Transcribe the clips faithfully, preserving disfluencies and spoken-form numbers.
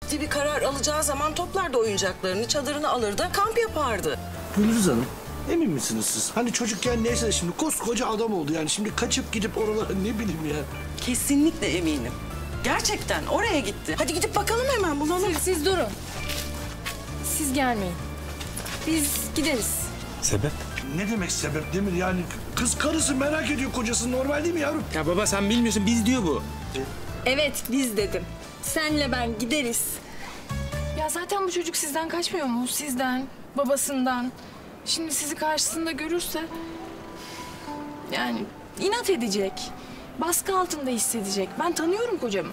Bir karar alacağı zaman toplardı oyuncaklarını, çadırını alırdı, kamp yapardı. Gülriz Hanım, emin misiniz siz? Hani çocukken neyse şimdi koskoca adam oldu yani. Şimdi kaçıp gidip oralara ne bileyim ya. Kesinlikle eminim. Gerçekten oraya gitti. Hadi gidip bakalım hemen bulalım. Siz, siz durun. Siz gelmeyin. Biz gideriz. Sebep? Ne demek sebep Demir yani? Kız karısı merak ediyor kocasını, normal değil mi yavrum? Ya baba sen bilmiyorsun, biz diyor bu. Evet, biz dedim. Senle ben gideriz. Ya zaten bu çocuk sizden kaçmıyor mu? Sizden, babasından. Şimdi sizi karşısında görürse... yani inat edecek. Baskı altında hissedecek. Ben tanıyorum kocamı.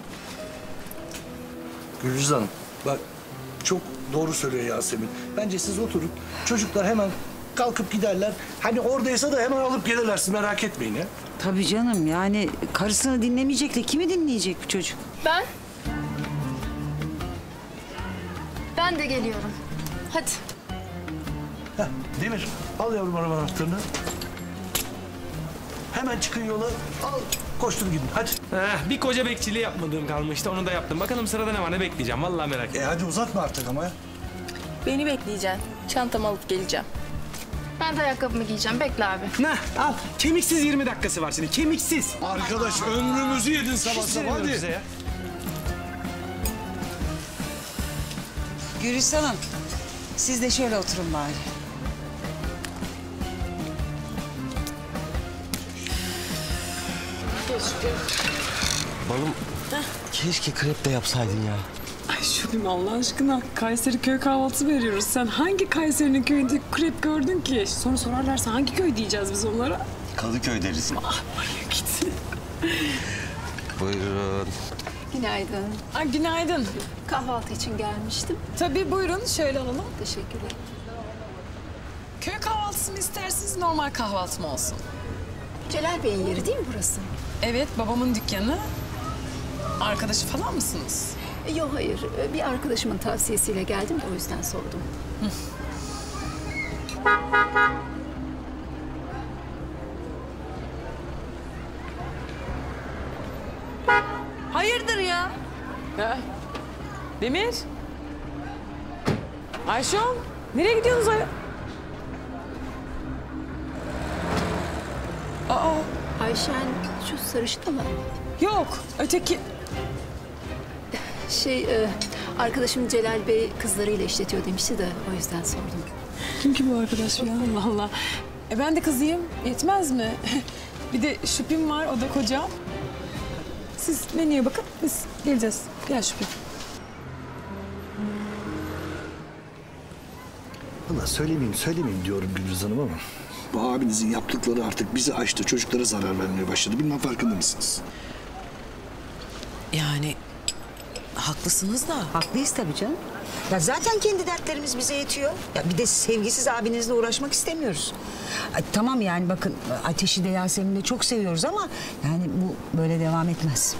Gülriz Hanım, bak çok doğru söylüyor Yasemin. Bence siz oturun, çocuklar hemen kalkıp giderler. Hani oradaysa da hemen alıp gelirler, siz merak etmeyin ya. Tabii canım, yani karısını dinlemeyecek de kimi dinleyecek bu çocuk? Ben... Ben de geliyorum. Hadi. Heh, Demir, al yavrum araba anahtarını. Hemen çıkın yola, al, koştur gidin, hadi. Heh, bir koca bekçiliği yapmadığım kalmıştı, onu da yaptım. Bakalım sırada ne var, ne bekleyeceğim, vallahi merak ettim. E hadi uzatma artık ama ya. Beni bekleyeceksin. Çantamı alıp geleceğim. Ben de ayakkabımı giyeceğim. Bekle abi. Nah, al. Kemiksiz yirmi dakikası var şimdi, kemiksiz. Arkadaş ömrümüzü yedin sabah sabah, hadi. Bize ya. Gülriz Hanım, siz de şöyle oturun bari. Balım, keşke krep de yapsaydın ya. Ay Şubim Allah aşkına Kayseri köy kahvaltısı veriyoruz. Sen hangi Kayseri'nin köyünde krep gördün ki? Sonra sorarlarsa hangi köy diyeceğiz biz onlara? Kadıköy deriz. Ah hayır git. Buyurun. Günaydın. Ay günaydın. Kahvaltı için gelmiştim. Tabii buyurun şöyle alalım. Teşekkürler. Köy kahvaltısı mı istersiniz normal kahvaltı mı olsun? Celal Bey'in yeri değil mi burası? Evet babamın dükkanı. Arkadaşı falan mısınız? Yok hayır. Bir arkadaşımın tavsiyesiyle geldim de o yüzden sordum. Hı. Hayırdır ya? Ha. Demir. Ayşon. Nereye gidiyorsunuz ay? Aa. Ayşen şu sarışın mı? Yok. Öteki. Şey e, arkadaşım Celal Bey kızlarıyla işletiyor demişti de o yüzden sordum. Kim ki bu arkadaş ya? Allah Allah. E ben de kızıyım. Yetmez mi? Bir de Şüpim var. O da kocam. Siz menüye bakın. Biz geleceğiz. Gel Şüpim. Valla söylemeyeyim, söylemeyeyim diyorum Gülriz Hanım ama... bu abinizin yaptıkları artık bizi aştı, çocuklara zarar vermeye başladı. Bilmem farkında mısınız? Yani haklısınız da. Haklıyız tabii canım. Ya zaten kendi dertlerimiz bize yetiyor. Ya bir de sevgisiz abinizle uğraşmak istemiyoruz. Ay, tamam yani bakın Ateş'i de Yasemin'i de çok seviyoruz ama... yani bu böyle devam etmez.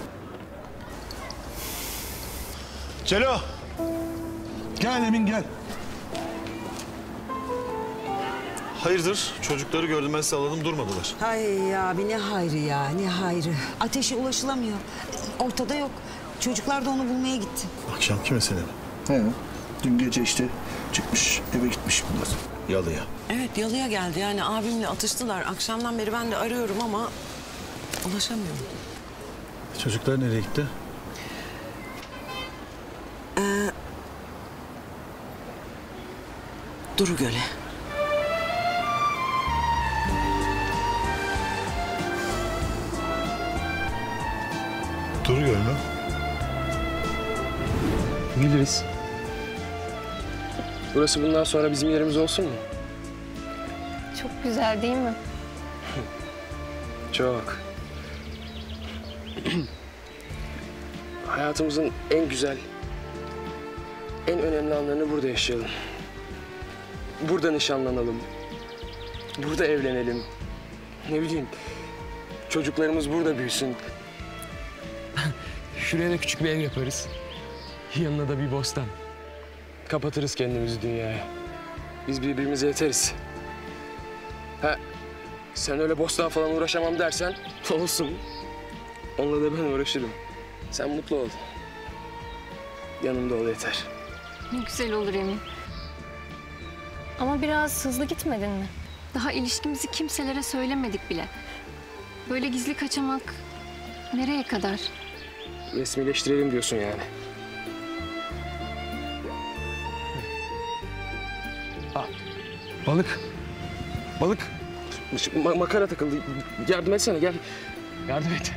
Celo! Gel Emin gel. Hayırdır? Çocukları gördüm, ben sağladım, durmadılar. Hay abi ne hayrı ya, ne hayrı. Ateşe ulaşılamıyor. Ortada yok. Çocuklar da onu bulmaya gitti. Akşamki mesele mi? He. Dün gece işte çıkmış, eve gitmiş bunlar. Yalıya. Evet, yalıya geldi. Yani abimle atıştılar. Akşamdan beri ben de arıyorum ama ulaşamıyorum. Çocuklar nereye gitti? Ee, Duru Göl'e. Duru Göl mü? Biliriz. Burası bundan sonra bizim yerimiz olsun mu? Çok güzel değil mi? Çok. Hayatımızın en güzel, en önemli anlarını burada yaşayalım. Burada nişanlanalım. Burada evlenelim. Ne bileyim, çocuklarımız burada büyüsün. Şuraya da küçük bir ev yaparız. Yanına da bir bostan. Kapatırız kendimizi dünyaya. Biz birbirimize yeteriz. Ha, sen öyle bostan falan uğraşamam dersen olsun. Onunla da ben uğraşırım. Sen mutlu ol. yanımda ol yeter. Ne güzel olur Emin. Ama biraz hızlı gitmedin mi? Daha ilişkimizi kimselere söylemedik bile. Böyle gizli kaçamak nereye kadar? Resmileştirelim diyorsun yani. Ah, balık. Balık. Ma- makara takıldı. Yardım etsene gel. Yardım et.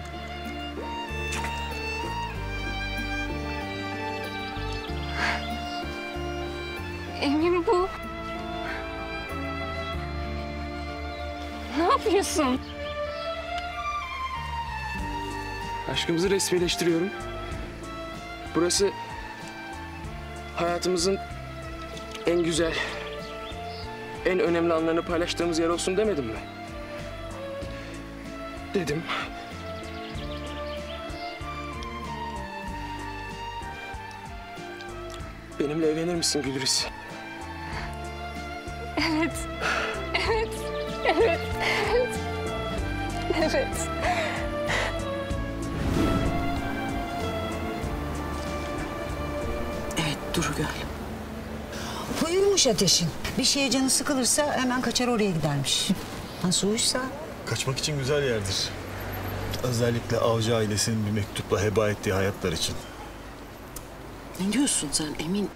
Emin bu. Ne yapıyorsun? Aşkımızı resmileştiriyorum. Burası hayatımızın en güzel, en önemli anlarını paylaştığımız yer olsun demedim mi? Dedim. Benimle evlenir misin Gülriz? Evet. Evet. Evet. Evet. Evet. Evet Duru Göl. Huyuymuş Ateş'in. Bir şeye canı sıkılırsa hemen kaçar oraya gidermiş. Nasıl huysa? Kaçmak için güzel yerdir. Özellikle avcı ailesinin bir mektupla heba ettiği hayatlar için. Ne diyorsun sen Emin?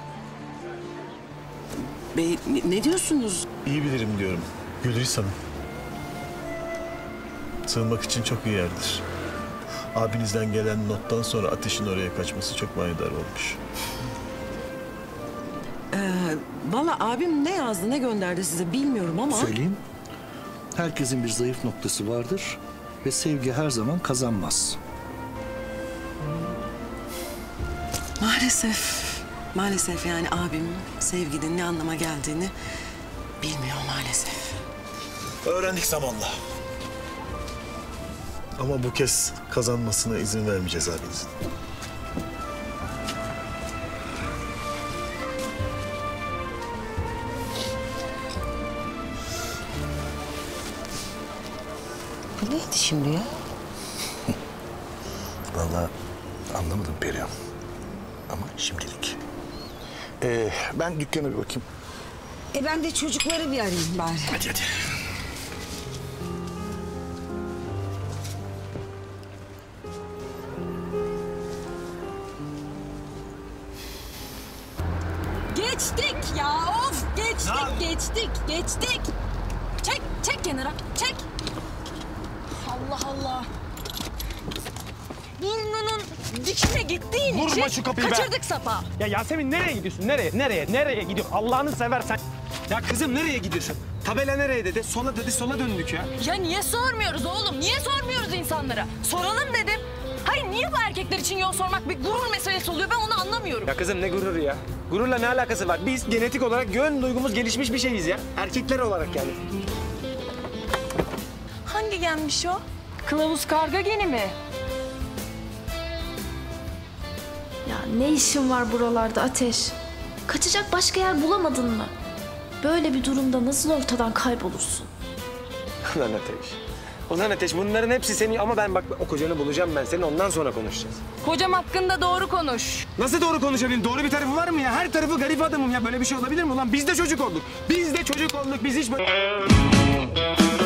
Bey ne- ne diyorsunuz? İyi bilirim diyorum. Gülriz Hanım. Sığınmak için çok iyi yerdir. Abinizden gelen nottan sonra Ateş'in oraya kaçması çok manidar olmuş. Ee, Valla abim ne yazdı ne gönderdi size bilmiyorum ama... Söyleyeyim. Herkesin bir zayıf noktası vardır ve sevgi her zaman kazanmaz. Maalesef, maalesef yani abim sevginin ne anlama geldiğini bilmiyor maalesef. Öğrendik zamanla. Ama bu kez kazanmasına izin vermeyeceğiz abinizin. Bu neydi şimdi ya? Vallahi anlamadım Perihan. Ama şimdilik. Ee, ben dükkana bir bakayım. E ben de çocukları bir arayayım bari. Hadi hadi. Geçtik ya of geçtik geçtik geçtik. Çek çek kenara çek. Allah Allah. Burnunun dikine gittiğin Vurma için şu kapıyı be. kaçırdık sapa. Ya Yasemin nereye gidiyorsun? Nereye? Nereye? Nereye gidiyorsun? Allah'ını seversen. Ya kızım nereye gidiyorsun? Tabela nereye dedi? Sola dedi, sola döndük ya. Ya niye sormuyoruz oğlum? Niye sormuyoruz insanlara? Soralım dedim. Hayır niye bu erkekler için yol sormak bir gurur meselesi oluyor ben onu anlamıyorum. Ya kızım ne gururu ya? Gururla ne alakası var? Biz genetik olarak yön duygumuz gelişmiş bir şeyiz ya. Erkekler olarak yani. Hangi genmiş o? Kılavuz karga geni mi? Ya ne işin var buralarda Ateş? Kaçacak başka yer bulamadın mı? Böyle bir durumda nasıl ortadan kaybolursun? Ulan Ateş. Ulan Ateş bunların hepsi senin ama ben bak o kocanı bulacağım ben senin ondan sonra konuşacağız. Kocam hakkında doğru konuş. Nasıl doğru konuşabilirim? Doğru bir tarafı var mı ya? Her tarafı garip adamım ya. Böyle bir şey olabilir mi ulan? Biz de çocuk olduk. Biz de çocuk olduk. Biz hiç...